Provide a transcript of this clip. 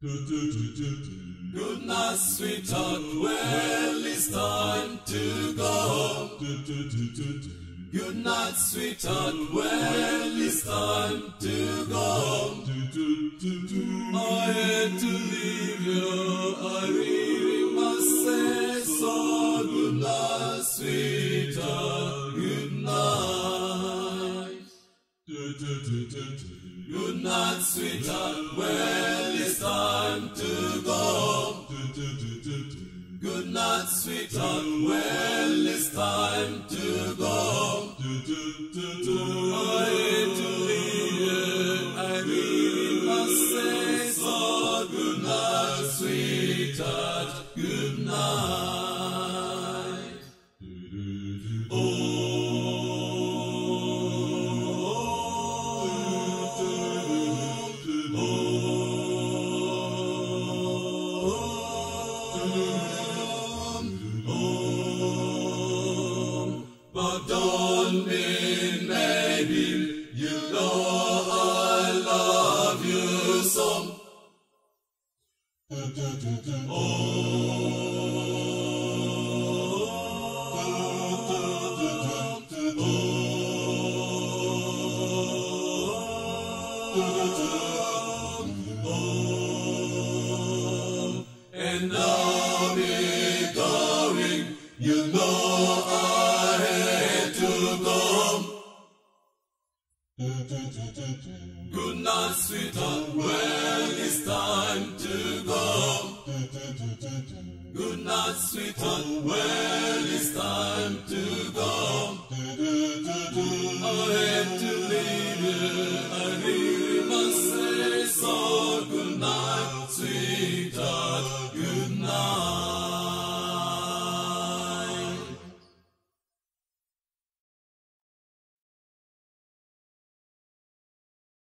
Good night, sweetheart, well, it's time to go home. Good night, sweetheart, well, it's time to go home. I hate to leave you, I really must say so. Good night, sweetheart, good night. Good night, sweetheart, well, it's time to go home. Good night, sweetheart, well, it's time to go home. I hate to leave you, I really must say so. Good night, sweetheart, good night. But don't be maybe, you know I love you some. And I'll be going, you know I hate to go home. Good night, sweetheart, well, it's time to go home. Good night, sweetheart, well, it's time to go home. I hate to leave you, I really must